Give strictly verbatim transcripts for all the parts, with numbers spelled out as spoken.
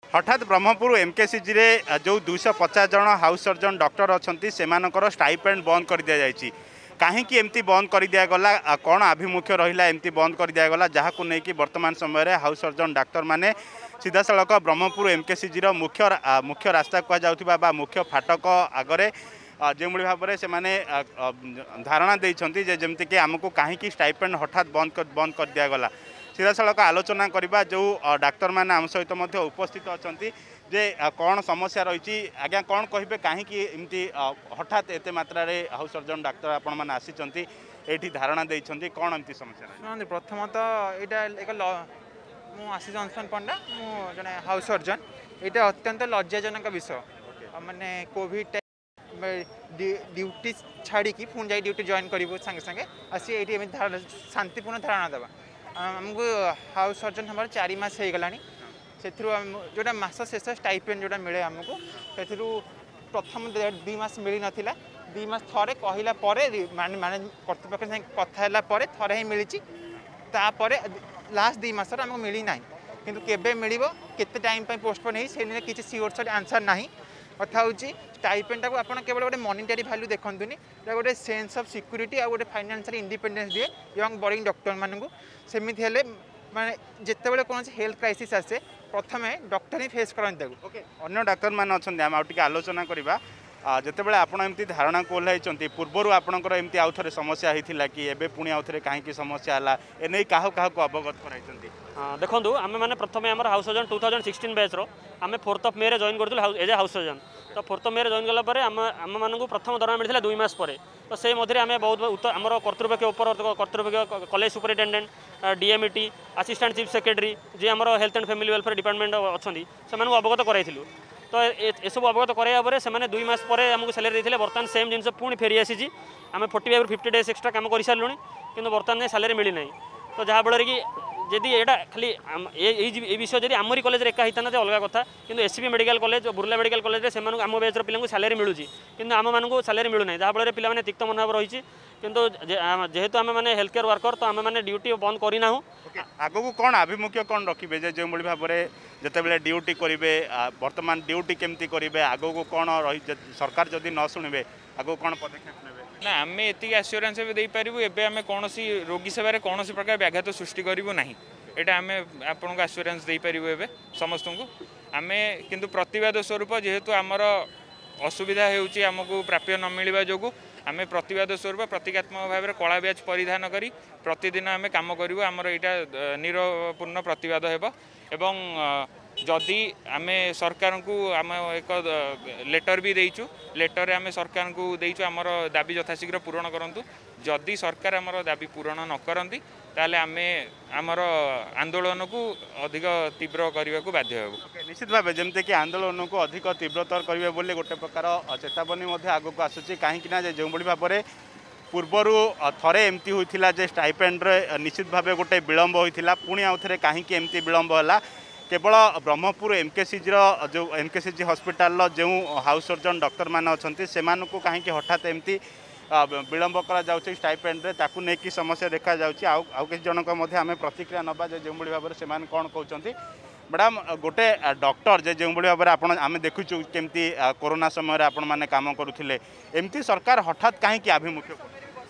हठात ब्रह्मपुर एमकेसीजी रे जो दुईश पचास जन हाउस सर्जन डॉक्टर अच्छा से स्टाइपेंड बंद कर दि जाएगी कहीं एमती बंद कर दिगला कौन आभिमुख्य रहा एमती बंद कर दिगला जहाँ को लेकिन वर्तमान समय हाउस सर्जन डाक्तर मैंने सीधा सड़क ब्रह्मपुर एमकेसीजी मुख्य मुख्य रास्ता कहुवा मुख्य फाटक आगरे जो भाव में से धारणा देती जमीक आमको कहीं स्टाइपेंड हठात बंद कर बंद कर दिगला सीधा सड़क आलोचना करवा जो डाक्तर मैंने आम सहित उपस्थित अच्छा जे कौन समस्या रही आज्ञा कौन कहे कहीं एमती हठात एत मात्रा हाउस सर्जन डाक्तर आपण मैंने आसी ये धारणा देती कौन एमती समस्या प्रथमतः यहाँ एक मुझे जॉनसन पंडा मुझे हाउस सर्जन यहाँ अत्यंत लज्जाजनक विषय माने कोविड ड्यूटी छाड़ी पुणी जा ड्यूटी जॉइन करूँ सांगे सांगे आसी ये शांतिपूर्ण धारणा देवा आमको हाउस सर्जन हमारे चार मास हो गला से जोटा मास शेष स्टाइपेंड जोटा मिले आमको से प्रथम दुई मास मिल नाला दुई मास थे कहला माने कर्तृपक्ष कथा थे ही मिली लास्ट दुई मास आमको मिली ना किंतु केबे मिल केते टाइम पोस्टपोन हो से किसी सियोर सट आंसर ना कथा हूँ स्टाइपेंड को आपड़ केवल गोटे मॉनिटरी वैल्यू देखुनी गोटे सेंस ऑफ सिक्योरिटी आ गोटे फाइनेंशियल इंडिपेंडेंस दिए यंग बॉडिंग डॉक्टर मानू सेमती हेले माने जितेबाला कौन हेल्थ क्राइसिस आसे प्रथम डॉक्टर ही फेस करते ओके अन्य डाक्तर मैंने अच्छा आम आगे आलोचना करवा जितेबाला आपड़ एमती धारणा को ओह्लाई पूर्वर आपंकर एमती आउ थे समस्या होता कि एबे पुणी आउ थे कहीं समस्या है एने क्या क्या अवगत कराई देखो आम मैंने प्रथम आम house surgeon two thousand sixteen batch आम फोर्थ ऑफ मे जॉइन करूँ एज ए हाउस सर्जन तो फोर्थ ऑफ मे जॉइन कलापर आम आम मानक प्रथम दरमा मिलता दुई मास पर तो से मध्य आम बहुत आम कर्तृपक्ष उपर कर्तृपक्ष college superintendent DMET assistant chief secretary ji आम health and family welfare department अच्छा से अवगत कराइलु तो एसब अवगत कराइबा से दुई मास पर आमको सैलरी देते बर्तमान सेम जिन पुणी फेरी आसी आम forty five fifty days extra काम कर सारूँ कि बर्तमान सैलरी मिली ना तो जहाँफल कि जदि एटा खाली ये विषय जब आमरी कॉलेज एका होता ना अलग कथा कि SCB medical college Burla medical college से आम बैचर पिला सैलरी मिलूँ कि आम मानक सैलरी मिलूना जहाँफल पे तिक्त मनोभाव रही किंतु जेहेतु आम मैंने हेल्थ केयर वर्कर तो आम मैंने ड्यूटी बंद करना आग को कौन आभिमुख्य कौन रखिए जो भाव में जिते ड्यूटी करेंगे बर्तमान ड्यूटी केमती करेंगे आग को कौन रही सरकार जदि न शुणे आग कौन पदक्षेप ने ना आम एति आश्योरेंस देपारू एवं आम कौन रोगी सेवार कौन प्रकार व्याघात सृष्टि करूँ ना यहाँ आम आपको आश्योरेंस देपारू ए समस्त को आम किंतु प्रतिवाद स्वरूप जेहेतु आमर असुविधा होमको प्राप्य न मिलवा जो आम प्रतिवाद स्वरूप प्रतीकात्मक भाव में कला ब्याज परिधान करी प्रतिदिन आम कम करूँ आमर यहाँ निरपूर्ण प्रतिवाद हेब एवं जदि आम सरकार को आम एक लेटर भी देचु लेटर आम सरकार को देचु आमर दाबी यथाशीघ्र पूरण करूँ जदि सरकार आमर दाबी पूरण न करती ताले आम आमर आंदोलन को अधिक तीव्र करने को बाध्य हो निश्चित भाव जमती कि आंदोलन को अधिक तीव्रतर करेंगे बोले गोटे प्रकार चेतावनी आग को आसूँ कहीं जो भाव में पूर्वर थरे एमती होता जे स्टाइपेंड्रे निश्चित भाव गोटे विलम्ब होता पुणी आउ थे कहीं एमती विलम्ब है केवल ब्रह्मपुर एमकेसीजी जो एमकेसीजी हॉस्पिटल जो हाउस सर्जन डॉक्टर मैंने अच्छा से कहीं हठात एमती विलम्ब करा स्टाइपेंड्रे ताकू नहीं समस्या देखा आउ किसी जनक आम प्रतिक्रिया नवा जो भाव में से कौन कहते मैडम गोटे डॉक्टर जे जो भाव में आम देखुचु केमती कोरोना समय आपण मैंने काम करुले एमती सरकार हठात कहीं आभिमुख्य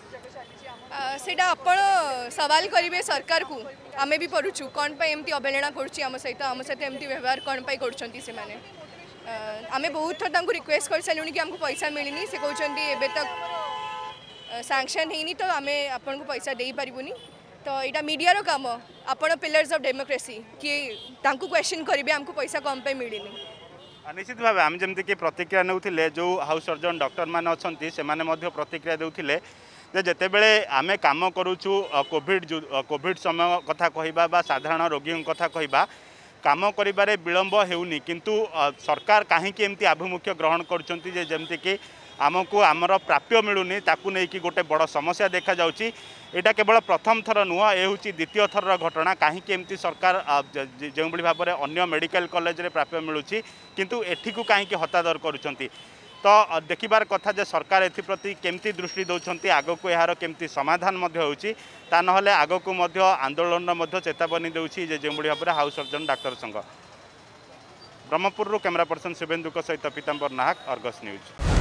सेटा आपण सवाल करेंगे सरकार को आम भी पढ़ुचु कौन पे एमती अवहेलना करुच्ची आम सहित आम सहित एमती व्यवहार कौन पे कर आम बहुत थर रिक्वेस्ट कर सारूँ कि आमको पैसा मिलनी से कहते एवं तक सैंक्शन होनी तो आम आपन को पैसा दे पारूनी तो यहाँ मीडिया काम आपण पिलर्स ऑफ डेमोक्रेसी कि क्वेश्चन करेंगे आमको पैसा कौन पे मिलनी निश्चित भाव आम जमती कि प्रतिक्रिया नौते जो हाउस सर्जन डॉक्टर मैंने अच्छा से प्रतिक्रिया देते जे जितेबले आमे काम करूछु कोविड कोविड समय कथा कहवा बा साधारण रोगी कथा कहवा काम करिबारे विलम्ब हेउनी किंतु सरकार कहीं एमती आभिमुख्य ग्रहण करछंती जे जेमती कि आमको आमर प्राप्य मिलूनी ताकू नहीं कि गोटे बड़ समस्या देखा जाउची एटा केवल प्रथम थर नुह ए होची द्वितीय थर घटना कहीं एमती सरकार जो भाव में अन्य मेडिकल कॉलेज रे प्राप्य मिलूची किंतु एठी को कहीं हतादर करूछंती तो देखिबार कथा जे सरकार एप्रति केमती दृष्टि दौरान आग को यार केमती समाधान होता ना आग को आंदोलन चेतावनी दूसरी जो भाव में हाउस सर्जन डाक्तर संघ ब्रह्मपुर कैमरा पर्सन शुभेन्दु सहित पीतांबर नाहक अर्गस न्यूज।